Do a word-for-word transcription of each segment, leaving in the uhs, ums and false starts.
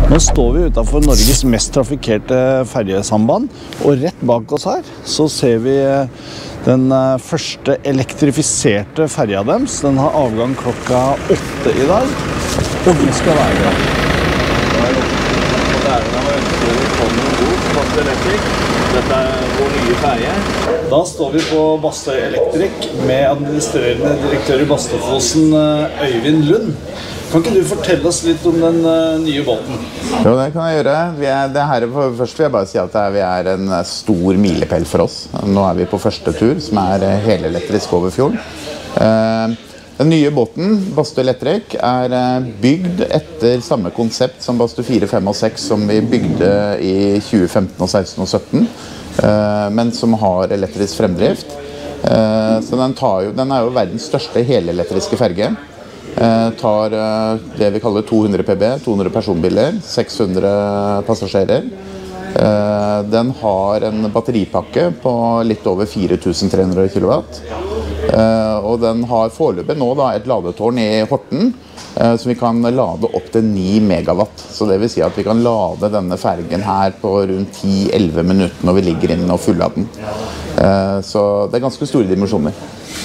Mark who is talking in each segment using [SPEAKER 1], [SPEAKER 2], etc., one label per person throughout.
[SPEAKER 1] Nå står vi utenfor Norges mest trafikkerte ferjesamband, og rett bak oss her så ser vi den første elektrifiserte ferja deres. Den har avgang klokka åtte i dag, og vi skal være der. Dette er vår nye ferje. Da står vi på Bastøy Elektrik med administrerende direktør i Bastøyfossen, Øyvind Lund. Kan ikke du fortelle oss litt om den uh, nye båten?
[SPEAKER 2] Jo, det kan jeg gjøre. Vi er, det her, først vil jeg bare si at vi er en stor milepæl for oss. Nå er vi på første tur, som er helelektrisk over fjorden. Uh, den nye båten, Bastøy Elektrik, er bygd etter samme konsept som Bastøy fire, fem og seks, som vi bygde i tjue femten, og seksten og sytten, uh, men som har elektrisk fremdrift. Uh, så den, tar jo, den er jo verdens største helelektriske ferge. Eh, tar eh, det vi kaller to hundre P B, to hundre personbiler, seks hundre passasjerer. Eh, den har en batteripakke på litt over fire tusen tre hundre kilowatt. Eh, og den har foreløpig nå da, et ladetårn i Horten, eh, som vi kan lade opp til ni megawatt. Så det vil si at vi kan lade denne fergen her på rundt ti til elleve minutter når vi ligger inn og fullader den. Eh, så det er ganske store dimensjoner.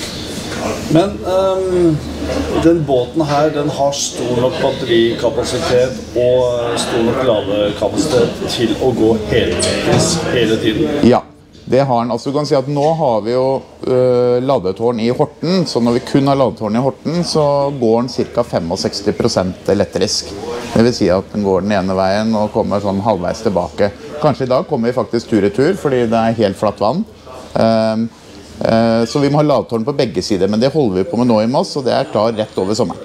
[SPEAKER 1] Men um, den båten her, den har stor nok batterikapasitet og stor nok ladekapasitet til å gå helelektrisk hele tiden?
[SPEAKER 2] Ja, det har den. Altså, du kan si at nå har vi jo uh, ladetårn i Horten, så når vi kun har ladetårn i Horten, så går den ca. sekstifem prosent elektrisk. Det vil si at den går den ene veien og kommer sånn halvveis tilbake. Kanskje i dag kommer vi faktisk tur-retur, fordi det er helt flatt vann. Um, Så vi må ha ladetårn på begge sider, men det holder vi på med nå i Moss, og det er klar rett over sommeren.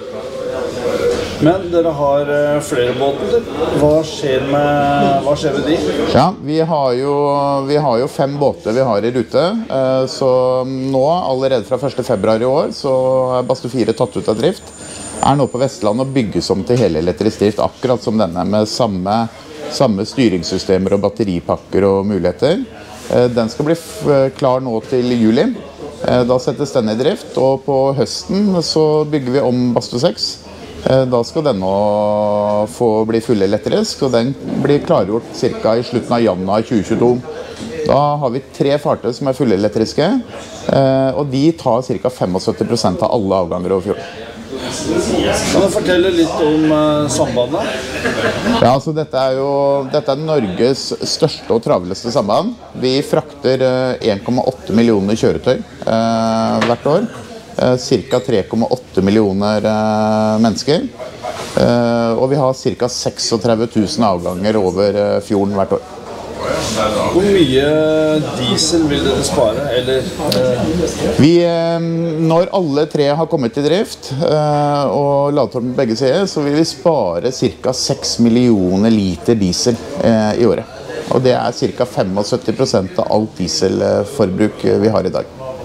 [SPEAKER 1] Men dere har flere båter. Hva skjer med, hva skjer med de?
[SPEAKER 2] Ja, vi har, jo, vi har jo fem båter vi har i rute, så nå, allerede fra første februar i år, så er Bastøy fire tatt ut av drift. Er nå på Vestland og bygges om til helelektrisk drift, akkurat som denne, med samme, samme styringssystemer og batteripakker og muligheter. Den skal bli klar nå til juli. Da settes den i drift, og på høsten så bygger vi om Bastøy seks. Da skal den nå få bli fullelektrisk, og den blir klargjort ca. i slutten av januar tjue tjueto. Da har vi tre fartøy som er fullelektriske, og de tar ca. syttifem prosent av alle avganger over fjorden.
[SPEAKER 1] Kan du fortelle litt om uh, sambandet?
[SPEAKER 2] Ja, altså dette er jo dette er Norges største og travleste samband. Vi frakter uh, en komma åtte millioner kjøretøy uh, hvert år. Uh, ca. tre komma åtte millioner uh, mennesker. Uh, og vi har ca. tretiseks tusen avganger over uh, fjorden hvert år.
[SPEAKER 1] Hvor mye diesel vil dere spare? Eller, uh...
[SPEAKER 2] Vi, når alle tre har kommet til drift uh, og ladetårn på begge sider, så vil vi spare ca. seks millioner liter diesel uh, i året. Og det er ca. syttifem prosent av alt dieselforbruk vi har i dag.